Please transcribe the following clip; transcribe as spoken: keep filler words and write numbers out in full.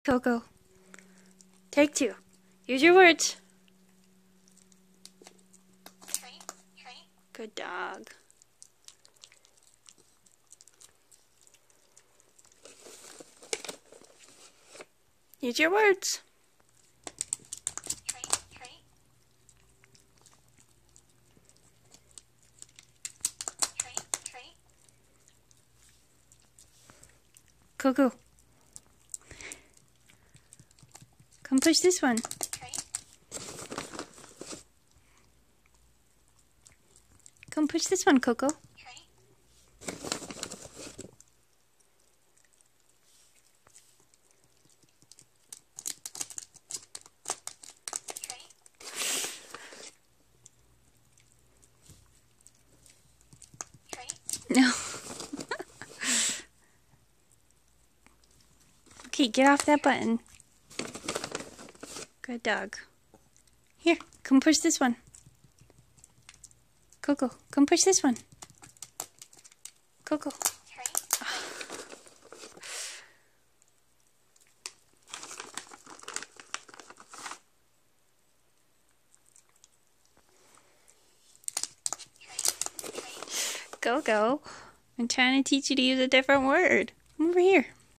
Coco. Take two. Use your words. Treat, treat. Good dog. Use your words. Treat, treat. Treat, treat. Coco. Come push this one. Treat. Come push this one, Coco. Treat. Treat. Treat. No. Okay, get off that button. Good dog. Here, come push this one. Coco, come push this one. Coco. Treat. Coco, I'm trying to teach you to use a different word. Come over here.